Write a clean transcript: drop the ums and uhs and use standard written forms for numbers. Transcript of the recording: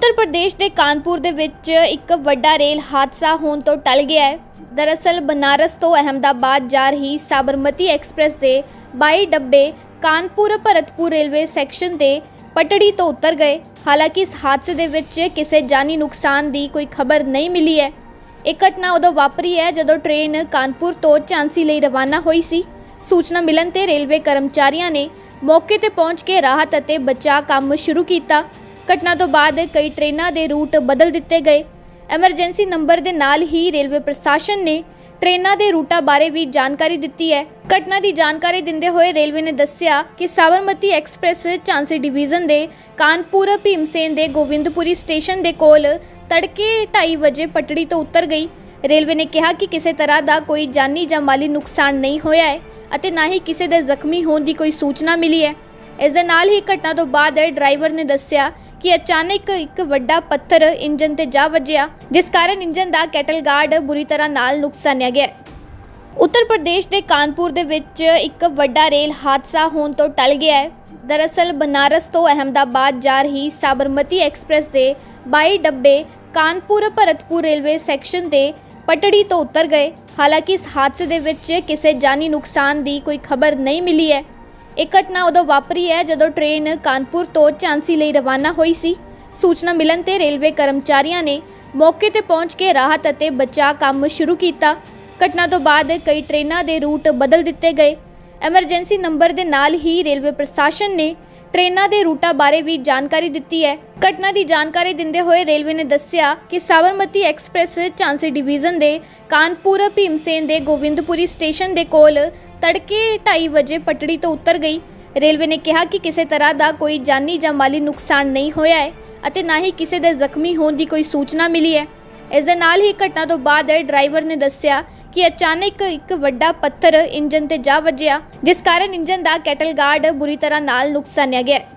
उत्तर प्रदेश के कानपुर दे विच एक वड्डा रेल हादसा होने तो टल गया है। दरअसल बनारस तो अहमदाबाद जा रही साबरमती एक्सप्रेस के 22 डब्बे कानपुर भरतपुर रेलवे सैक्शन के पटड़ी तो उतर गए। हालांकि इस हादसे दे विच किसी जानी नुकसान की कोई खबर नहीं मिली है। एक घटना उदों वापरी है जदों ट्रेन कानपुर तो झांसी लई रवाना हुई सी। सूचना मिलन ते रेलवे कर्मचारियों ने मौके ते पहुंच के राहत अते बचाव काम शुरू किया। घटना तो बाद कई ट्रेनों के रूट बदल दिते गए। एमरजेंसी नंबर के नाल ही रेलवे प्रशासन ने ट्रेनों के रूटा बारे भी जानकारी दी है। घटना की जानकारी दिंदे हुए रेलवे ने दस्सिया कि साबरमती एक्सप्रेस झांसी डिवीजन के कानपुर भीमसेन के गोविंदपुरी स्टेशन के कोल तड़के 2:30 बजे पटड़ी तो उतर गई। रेलवे ने कहा कि किसी तरह का कोई जानी या माली नुकसान नहीं होया है अते ना ही किसी के जख्मी होने की कोई सूचना मिली है। इस दे नाल ही घटना तो बाद ड्राइवर ने दस्सिया कि अचानक एक वड्डा पत्थर इंजन ते जा वजिया, जिस कारण इंजन का कैटल गार्ड बुरी तरह नाल नुकसानिया गया। उत्तर प्रदेश के कानपुर दे विच एक वड्डा रेल हादसा होने तो टल गया है। दरअसल बनारस तो अहमदाबाद जा रही साबरमती एक्सप्रेस के 22 डब्बे कानपुर भरतपुर रेलवे सैक्शन के पटड़ी तो उतर गए। हालांकि इस हादसे दे विच किसी जानी नुकसान की कोई खबर नहीं मिली है। एक घटना उदों वापरी है जदों ट्रेन कानपुर तो झांसी लई रवाना हुई सी। सूचना मिलन ते रेलवे कर्मचारियों ने मौके ते पहुंच के राहत अते बचाव काम शुरू किया। घटना तो बाद कई ट्रेनों के रूट बदल दिते गए। एमरजेंसी नंबर के नाल ही रेलवे प्रशासन ने ट्रेनों के रूटा बारे भी जानकारी दी है। घटना की जानकारी दिंदे हुए रेलवे ने दस्सिया कि साबरमती एक्सप्रेस झांसी डिवीजन के कानपुर भीमसेन के गोविंदपुरी स्टेशन के कोल तड़के 2:30 बजे पटड़ी तो उतर गई। रेलवे ने कहा कि किसी तरह का कोई जानी या माली नुकसान नहीं होया है अते ना ही किसी के जख्मी होने की कोई सूचना मिली है। इस दे नाल ही घटना तो बाद ड्राइवर ने दस्सिया कि अचानक एक वड्डा पत्थर इंजन ते जा वजिया, जिस कारण इंजन का कैटल गार्ड बुरी तरह नाल नुकसानिया गया।